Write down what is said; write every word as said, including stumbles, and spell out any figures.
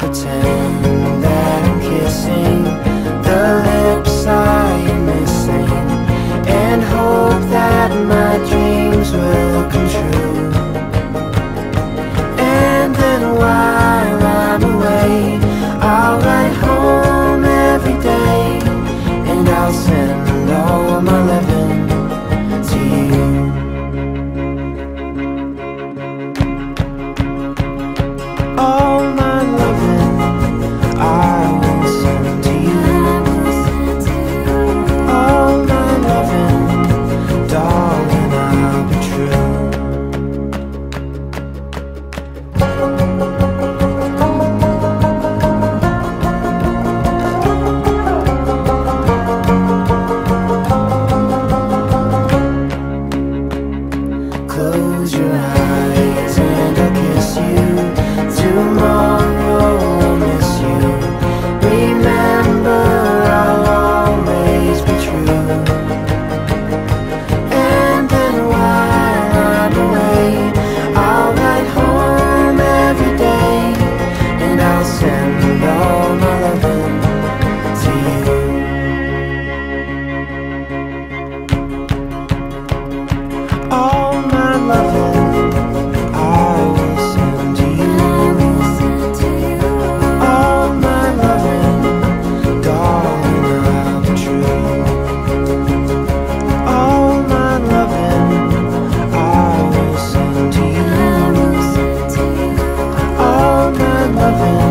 pretend that I'm kissing the lips I am missing, and hope that my dreams will come true. And then while I'm away, I'll write home every day, and I'll send all my loving to you. All my loving I will send to you. All my loving, darling, I'll be true. Close your eyes and I'll kiss you. Tomorrow I'll miss you. Remember, I'll always be true. And then while I'm away, I'll write home every day, and I'll send all my loving to you. All my loving I will send to you. All my loving, darling, I'll be true. All my loving I will send to you. All my loving